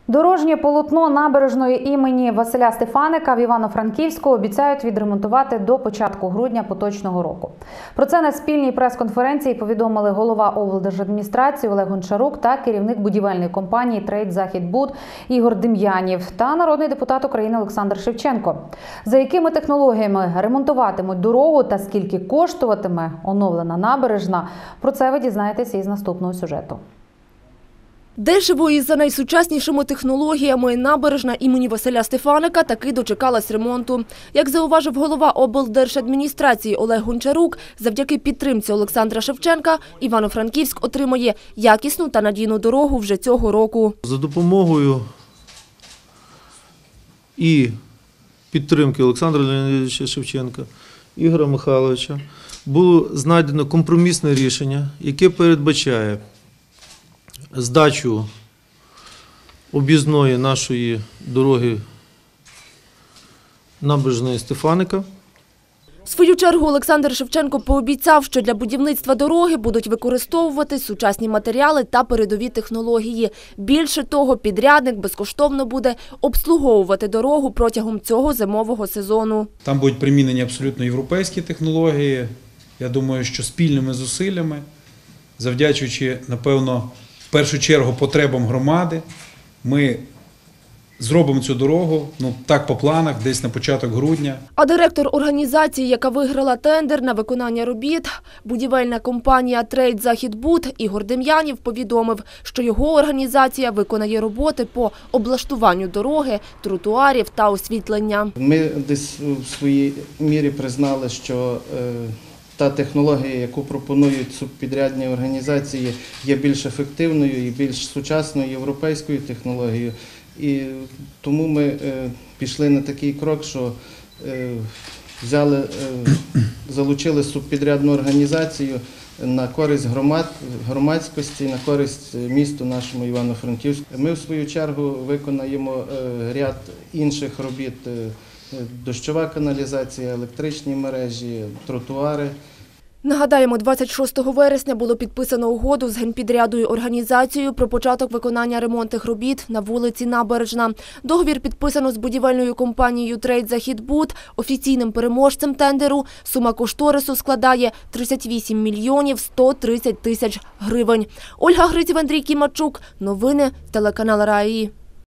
Дорожнє полотно набережної імені Василя Стефаника в Івано-Франківську обіцяють відремонтувати до початку грудня поточного року. Про це на спільній прес-конференції повідомили голова облдержадміністрації Олег Гончарук та керівник будівельної компанії «Трейд-Західбуд» Ігор Дем'янів та народний депутат України Олександр Шевченко. За якими технологіями ремонтуватимуть дорогу та скільки коштуватиме оновлена набережна – про це ви дізнаєтеся із наступного сюжету. Дешево і за найсучаснішими технологіями набережна імені Василя Стефаника таки дочекалась ремонту. Як зауважив голова облдержадміністрації Олег Гончарук, завдяки підтримці Олександра Шевченка Івано-Франківськ отримає якісну та надійну дорогу вже цього року. За допомогою і підтримки Олександра Леонідовича Шевченка, Ігоря Михайловича було знайдено компромісне рішення, яке передбачає здачу об'їзної нашої дороги набережної Стефаника. В свою чергу Олександр Шевченко пообіцяв, що для будівництва дороги будуть використовувати сучасні матеріали та передові технології. Більше того, підрядник безкоштовно буде обслуговувати дорогу протягом цього зимового сезону. Там будуть примінені абсолютно європейські технології. Я думаю, що спільними зусиллями, завдячуючи, напевно, в першу чергу потребам громади, ми зробимо цю дорогу, так по планах, десь на початок грудня. А директор організації, яка виграла тендер на виконання робіт, будівельна компанія «Трейд-Західбуд» Ігор Дем'янів повідомив, що його організація виконає роботи по облаштуванню дороги, тротуарів та освітлення. Ми десь в своїй мірі признали, що та технологія, яку пропонують субпідрядні організації, є більш ефективною і більш сучасною європейською технологією. І тому ми пішли на такий крок, що залучили субпідрядну організацію на користь громадськості, на користь місту нашому Івано-Франківську. Ми, в свою чергу, виконаємо ряд інших робіт: дощова каналізація, електричні мережі, тротуари. Нагадаємо, 26 вересня було підписано угоду з генпідрядною організацією про початок виконання ремонтних робіт на вулиці Набережна. Договір підписано з будівельною компанією «Трейд-Західбуд». Офіційним переможцем тендеру сума кошторису складає 38 мільйонів 130 тисяч гривень. Ольга Гриців, Андрій Кімачук. Новини телеканал РАІ.